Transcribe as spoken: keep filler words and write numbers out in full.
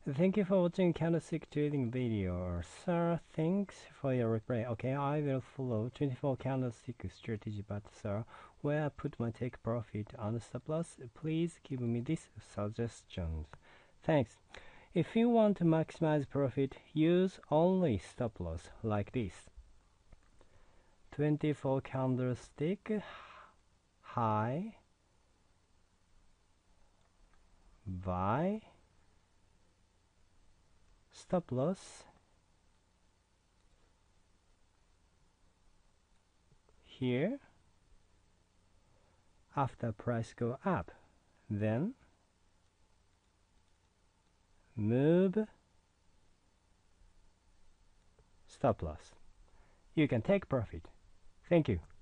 Thank you for watching Candlestick trading video. Sir, thanks for your reply. Okay, I will follow twenty-four candlestick strategy, but sir, where I put my take profit and stop loss, please give me this suggestions. Thanks. If you want to maximize profit, use only stop loss like this. twenty-four candlestick high buy stop loss here after price go up, then move stop loss. You can take profit. Thank you.